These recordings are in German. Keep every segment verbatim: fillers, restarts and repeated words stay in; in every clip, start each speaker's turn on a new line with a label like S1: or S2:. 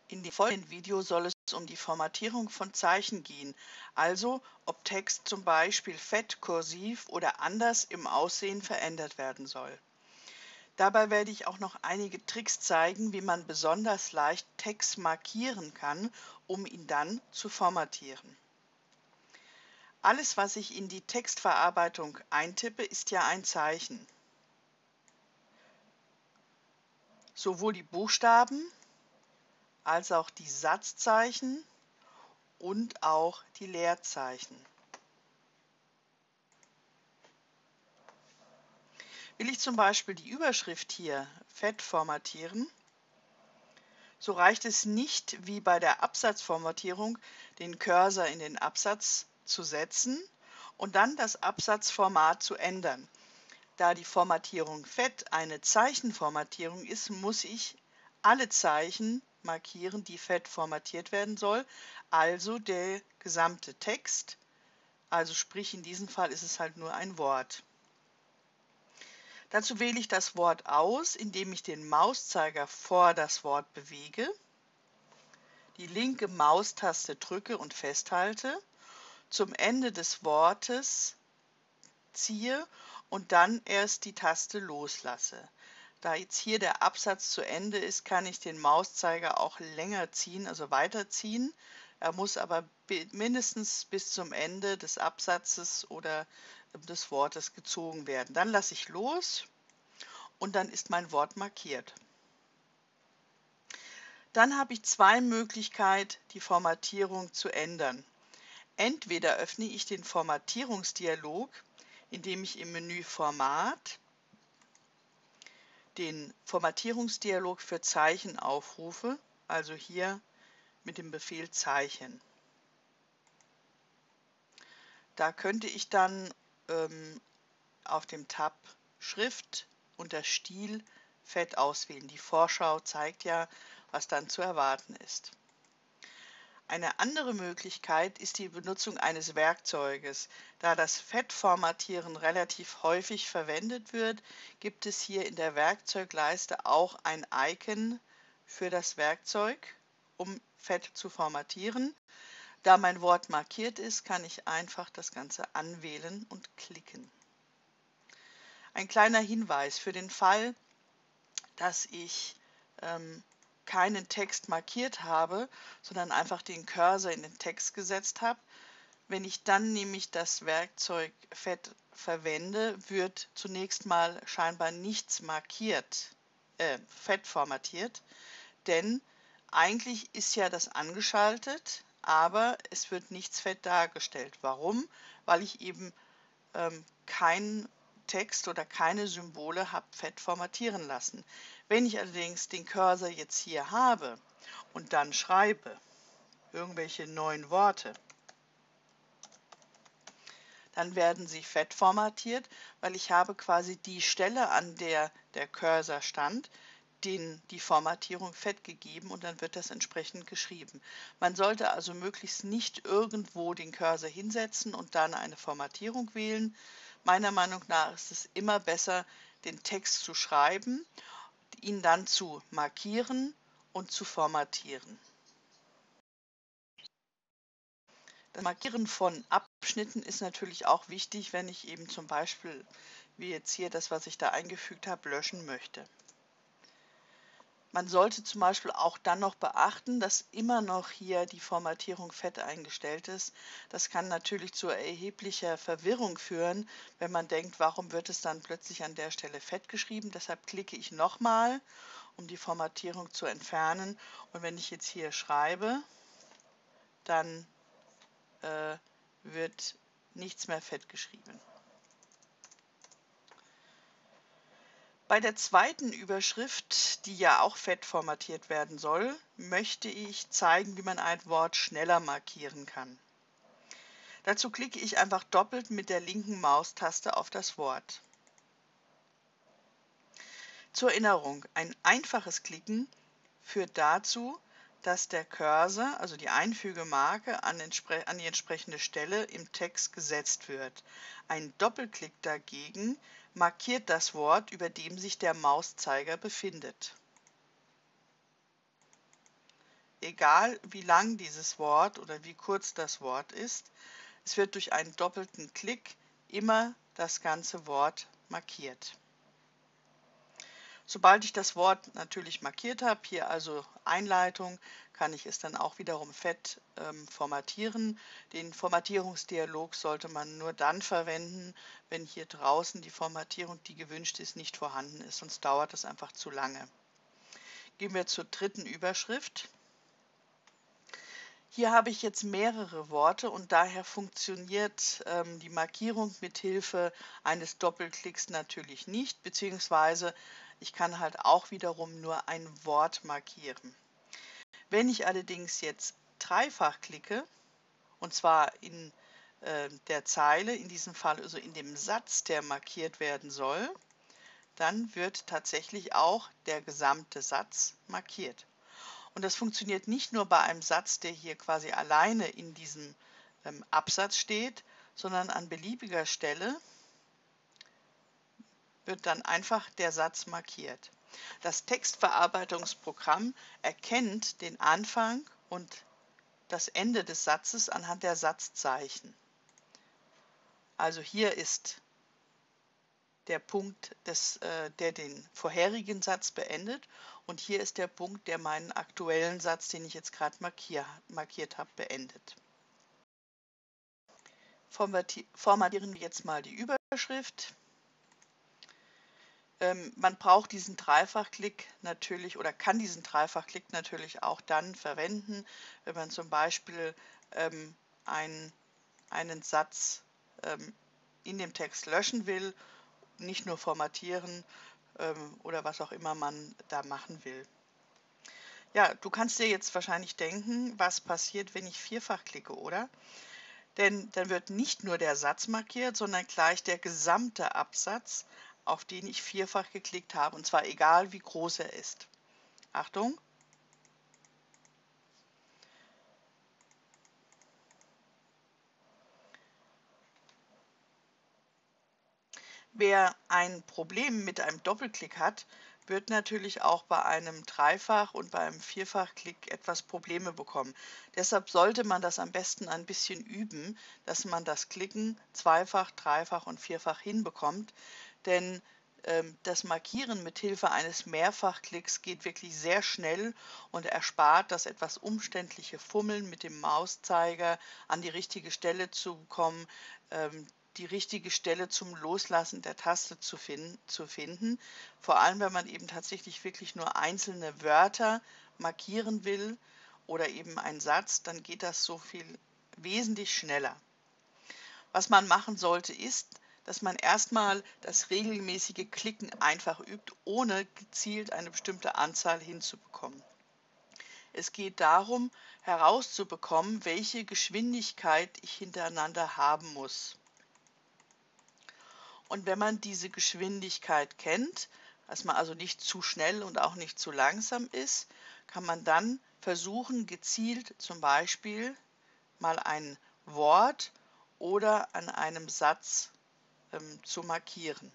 S1: In dem folgenden Video soll es um die Formatierung von Zeichen gehen, also ob Text zum Beispiel fett, kursiv oder anders im Aussehen verändert werden soll. Dabei werde ich auch noch einige Tricks zeigen, wie man besonders leicht Text markieren kann, um ihn dann zu formatieren. Alles, was ich in die Textverarbeitung eintippe, ist ja ein Zeichen. Sowohl die Buchstaben als auch die Satzzeichen und auch die Leerzeichen. Will ich zum Beispiel die Überschrift hier fett formatieren, so reicht es nicht, wie bei der Absatzformatierung, den Cursor in den Absatz zu setzen und dann das Absatzformat zu ändern. Da die Formatierung fett eine Zeichenformatierung ist, muss ich alle Zeichen markieren, die fett formatiert werden soll, also der gesamte Text, also sprich in diesem Fall ist es halt nur ein Wort. Dazu wähle ich das Wort aus, indem ich den Mauszeiger vor das Wort bewege, die linke Maustaste drücke und festhalte, zum Ende des Wortes ziehe und dann erst die Taste loslasse. Da jetzt hier der Absatz zu Ende ist, kann ich den Mauszeiger auch länger ziehen, also weiterziehen. Er muss aber mindestens bis zum Ende des Absatzes oder des Wortes gezogen werden. Dann lasse ich los und dann ist mein Wort markiert. Dann habe ich zwei Möglichkeiten, die Formatierung zu ändern. Entweder öffne ich den Formatierungsdialog, indem ich im Menü Format den Formatierungsdialog für Zeichen aufrufe, also hier mit dem Befehl Zeichen. Da könnte ich dann ähm, auf dem Tab Schrift unter Stil fett auswählen. Die Vorschau zeigt ja, was dann zu erwarten ist. Eine andere Möglichkeit ist die Benutzung eines Werkzeuges. Da das Fettformatieren relativ häufig verwendet wird, gibt es hier in der Werkzeugleiste auch ein Icon für das Werkzeug, um Fett zu formatieren. Da mein Wort markiert ist, kann ich einfach das Ganze anwählen und klicken. Ein kleiner Hinweis für den Fall, dass ich ähm, keinen Text markiert habe, sondern einfach den Cursor in den Text gesetzt habe. Wenn ich dann nämlich das Werkzeug fett verwende, wird zunächst mal scheinbar nichts markiert, äh, fett formatiert, denn eigentlich ist ja das angeschaltet, aber es wird nichts fett dargestellt. Warum? Weil ich eben ähm, keinen Text oder keine Symbole habe fett formatieren lassen. Wenn ich allerdings den Cursor jetzt hier habe und dann schreibe irgendwelche neuen Worte, dann werden sie fett formatiert, weil ich habe quasi die Stelle, an der der Cursor stand, den die Formatierung fett gegeben und dann wird das entsprechend geschrieben. Man sollte also möglichst nicht irgendwo den Cursor hinsetzen und dann eine Formatierung wählen. Meiner Meinung nach ist es immer besser, den Text zu schreiben, ihn dann zu markieren und zu formatieren. Das Markieren von Abschnitten ist natürlich auch wichtig, wenn ich eben zum Beispiel, wie jetzt hier das, was ich da eingefügt habe, löschen möchte. Man sollte zum Beispiel auch dann noch beachten, dass immer noch hier die Formatierung fett eingestellt ist. Das kann natürlich zu erheblicher Verwirrung führen, wenn man denkt, warum wird es dann plötzlich an der Stelle fett geschrieben. Deshalb klicke ich nochmal, um die Formatierung zu entfernen. Und wenn ich jetzt hier schreibe, dann äh, wird nichts mehr fett geschrieben. Bei der zweiten Überschrift, die ja auch fett formatiert werden soll, möchte ich zeigen, wie man ein Wort schneller markieren kann. Dazu klicke ich einfach doppelt mit der linken Maustaste auf das Wort. Zur Erinnerung, ein einfaches Klicken führt dazu, dass der Cursor, also die Einfügemarke, an, an die entsprechende Stelle im Text gesetzt wird. Ein Doppelklick dagegen markiert das Wort, über dem sich der Mauszeiger befindet. egal wie lang dieses Wort oder wie kurz das Wort ist, es wird durch einen doppelten Klick immer das ganze Wort markiert. Sobald ich das Wort natürlich markiert habe, hier also Einleitung, kann ich es dann auch wiederum fett ähm, formatieren. Den Formatierungsdialog sollte man nur dann verwenden, wenn hier draußen die Formatierung, die gewünscht ist, nicht vorhanden ist, sonst dauert es einfach zu lange. Gehen wir zur dritten Überschrift. Hier habe ich jetzt mehrere Worte und daher funktioniert ähm, die Markierung mit Hilfe eines Doppelklicks natürlich nicht, beziehungsweise ich kann halt auch wiederum nur ein Wort markieren. Wenn ich allerdings jetzt dreifach klicke, und zwar in äh, der Zeile, in diesem Fall also in dem Satz, der markiert werden soll, dann wird tatsächlich auch der gesamte Satz markiert. Und das funktioniert nicht nur bei einem Satz, der hier quasi alleine in diesem ähm, Absatz steht, sondern an beliebiger Stelle wird dann einfach der Satz markiert. Das Textverarbeitungsprogramm erkennt den Anfang und das Ende des Satzes anhand der Satzzeichen. Also hier ist der Punkt, des, äh, der den vorherigen Satz beendet und hier ist der Punkt, der meinen aktuellen Satz, den ich jetzt gerade markier, markiert habe, beendet. Formatieren wir jetzt mal die Überschrift. Ähm, man braucht diesen Dreifachklick natürlich oder kann diesen Dreifachklick natürlich auch dann verwenden, wenn man zum Beispiel ähm, ein, einen Satz ähm, in dem Text löschen will, nicht nur formatieren ähm, oder was auch immer man da machen will. Ja, du kannst dir jetzt wahrscheinlich denken, was passiert, wenn ich vierfach klicke, oder? Denn dann wird nicht nur der Satz markiert, sondern gleich der gesamte Absatz, auf den ich vierfach geklickt habe, und zwar egal wie groß er ist. Achtung! Wer ein Problem mit einem Doppelklick hat, wird natürlich auch bei einem Dreifach- und bei einem Vierfachklick etwas Probleme bekommen. Deshalb sollte man das am besten ein bisschen üben, dass man das Klicken zweifach, dreifach und vierfach hinbekommt, denn ähm, das Markieren mit Hilfe eines Mehrfachklicks geht wirklich sehr schnell und erspart das etwas umständliche Fummeln mit dem Mauszeiger an die richtige Stelle zu bekommen, ähm, die richtige Stelle zum Loslassen der Taste zu, fin zu finden. Vor allem, wenn man eben tatsächlich wirklich nur einzelne Wörter markieren will oder eben einen Satz, dann geht das so viel wesentlich schneller. Was man machen sollte, ist, dass man erstmal das regelmäßige Klicken einfach übt, ohne gezielt eine bestimmte Anzahl hinzubekommen. Es geht darum, herauszubekommen, welche Geschwindigkeit ich hintereinander haben muss. Und wenn man diese Geschwindigkeit kennt, dass man also nicht zu schnell und auch nicht zu langsam ist, kann man dann versuchen, gezielt zum Beispiel mal ein Wort oder an einem Satz ähm, zu markieren.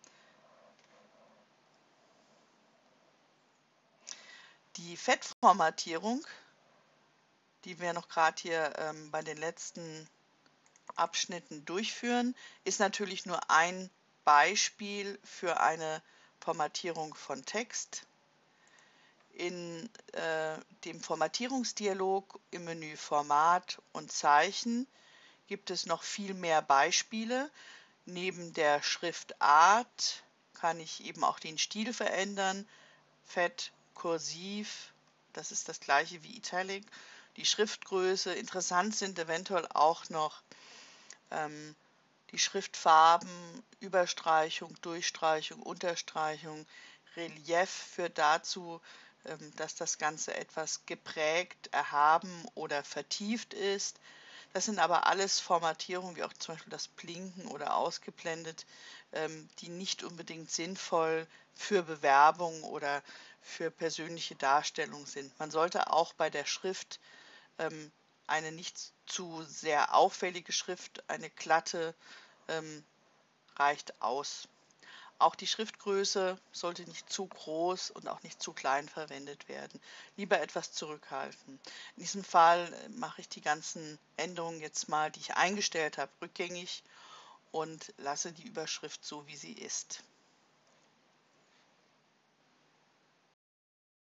S1: Die Fettformatierung, die wir noch gerade hier ähm, bei den letzten Abschnitten durchführen, ist natürlich nur ein Beispiel für eine Formatierung von Text. In äh, dem Formatierungsdialog im Menü Format und Zeichen gibt es noch viel mehr Beispiele. Neben der Schriftart kann ich eben auch den Stil verändern. Fett, kursiv, das ist das gleiche wie Italic. Die Schriftgröße, interessant sind eventuell auch noch ähm, die Schriftfarben, Überstreichung, Durchstreichung, Unterstreichung, Relief führt dazu, ähm, dass das Ganze etwas geprägt, erhaben oder vertieft ist. Das sind aber alles Formatierungen, wie auch zum Beispiel das Blinken oder ausgeblendet, ähm, die nicht unbedingt sinnvoll für Bewerbung oder für persönliche Darstellung sind. Man sollte auch bei der Schrift ähm, eine nicht zu sehr auffällige Schrift, eine glatte, ähm, reicht aus. Auch die Schriftgröße sollte nicht zu groß und auch nicht zu klein verwendet werden. Lieber etwas zurückhalten. In diesem Fall äh, mache ich die ganzen Änderungen jetzt mal, die ich eingestellt habe, rückgängig und lasse die Überschrift so, wie sie ist.